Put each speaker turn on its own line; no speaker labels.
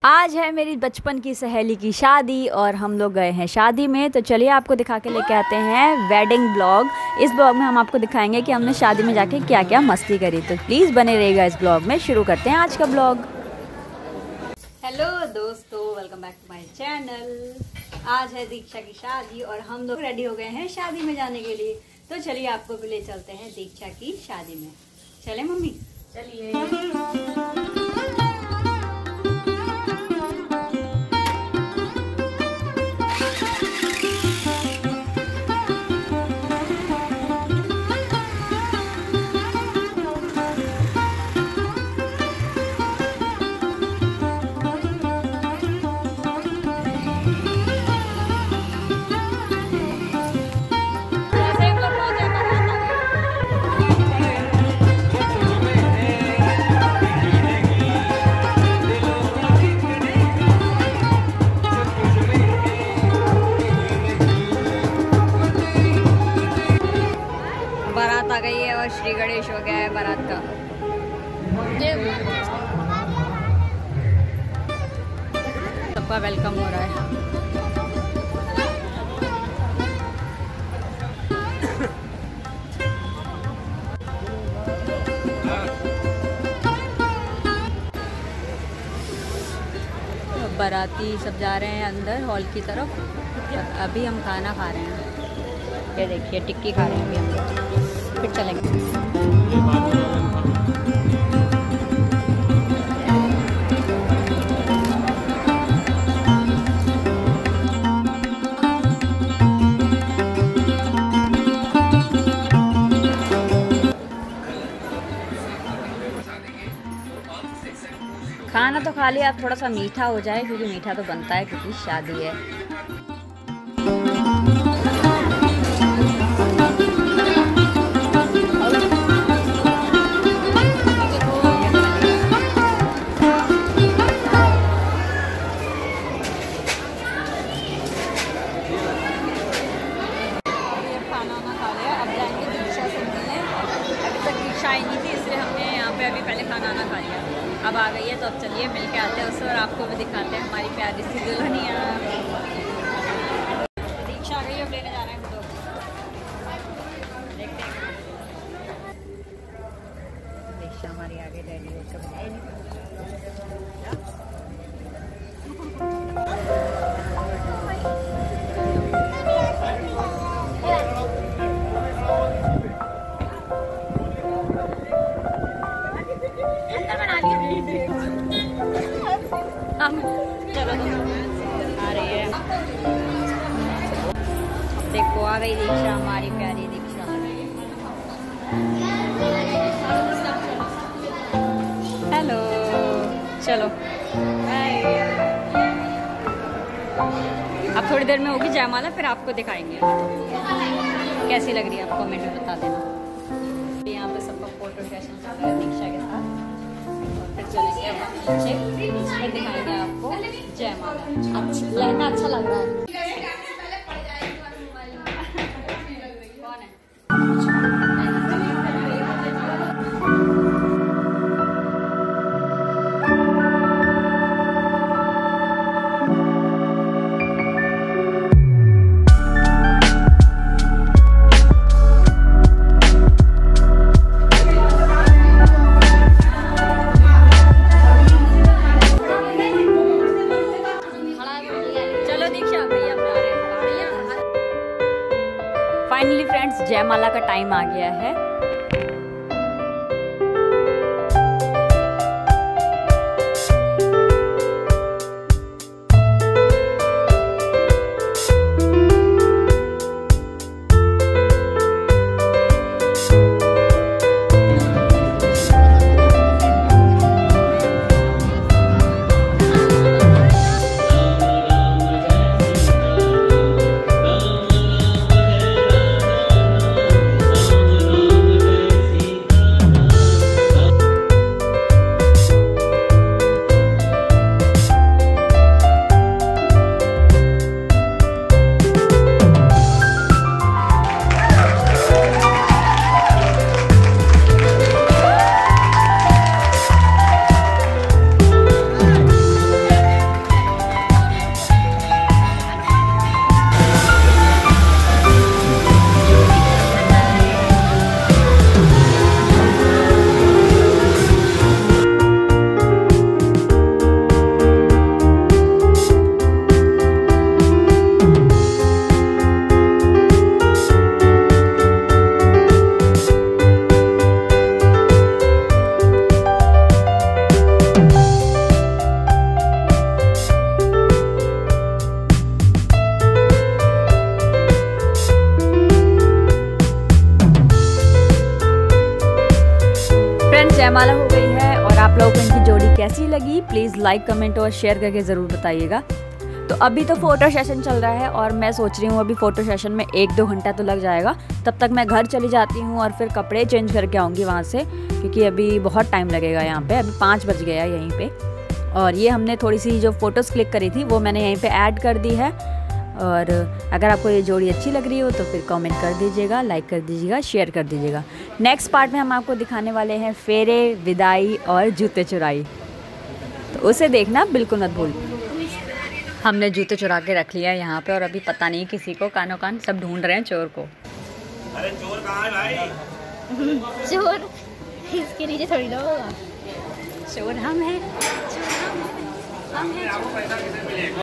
आज है मेरी बचपन की सहेली की शादी और हम लोग गए हैं शादी में। तो चलिए आपको दिखा के लेके आते हैं वेडिंग ब्लॉग। इस ब्लॉग में हम आपको दिखाएंगे कि हमने शादी में जाके क्या क्या मस्ती करी। तो प्लीज़ बने रहिएगा इस ब्लॉग में। शुरू करते हैं आज का ब्लॉग। हेलो दोस्तों, welcome back to my channel. आज है दीक्षा की शादी और हम लोग रेडी हो गए हैं शादी में जाने के लिए। तो चलिए आपको भी ले चलते हैं दीक्षा की शादी में। चले मम्मी? चलिए। बारात आ गई है और श्री गणेश हो गया है बारात का। सबका वेलकम हो रहा है। बाराती सब जा रहे हैं अंदर हॉल की तरफ। अभी हम खाना खा रहे हैं। ये देखिए टिक्की खा रहे हैं अभी हम लोग, फिर चलेंगे। खाना तो खा लिया, अब थोड़ा सा मीठा हो जाए क्योंकि मीठा तो बनता है क्योंकि शादी है। आई नहीं थी इसलिए हमने यहाँ पे अभी पहले खाना खा लिया। अब आ गई है तो अब चलिए मिल के आते हैं उससे और आपको भी दिखाते हैं हमारी प्यारी सी दुल्हनिया। दीक्षा आ गई, अब लेने जा रहे हैं तो देखते हैं। दीक्षा हमारी आगे रेडी होकर चलो आ रही है। देखो आ गई दीक्षा, हमारी प्यारी दीक्षा। हेलो, चलो अब थोड़ी देर में होगी जयमाला, फिर आपको दिखाएंगे कैसी लग रही है। आप कमेंट में बता देना। यहाँ पे सबका फोटो सेशन चल रहा है दीक्षा के साथ। फिर चलेंगे अब नीचे, फिर दिखाएंगे आपको जयमाला। लहंगा अच्छा लग रहा है। कौन है? फाइनली फ्रेंड्स जयमाला का टाइम आ गया है। कैसी लगी प्लीज़ लाइक कमेंट और शेयर करके ज़रूर बताइएगा। तो अभी तो फ़ोटो सेशन चल रहा है और मैं सोच रही हूँ अभी फ़ोटो सेशन में 1-2 घंटा तो लग जाएगा। तब तक मैं घर चली जाती हूँ और फिर कपड़े चेंज करके आऊँगी वहाँ से, क्योंकि अभी बहुत टाइम लगेगा यहाँ पे। अभी 5 बज गया यहीं पे। और ये हमने थोड़ी सी जो फ़ोटोज़ क्लिक करी थी वो मैंने यहीं पे ऐड कर दी है। और अगर आपको ये जोड़ी अच्छी लग रही हो तो फिर कमेंट कर दीजिएगा, लाइक कर दीजिएगा, शेयर कर दीजिएगा। नेक्स्ट पार्ट में हम आपको दिखाने वाले हैं फेरे, विदाई और जूते चुराई, तो उसे देखना बिल्कुल मत भूल। हमने जूते चुरा के रख लिया है यहाँ पे और अभी पता नहीं किसी को, कानो कान सब ढूंढ रहे हैं चोर को।
अरे चोर कहाँ है भाई?
चोर इसके नीचे थोड़ी ना होगा।
चोर हम हैं।
आपको पैसा किसे मिलेगा?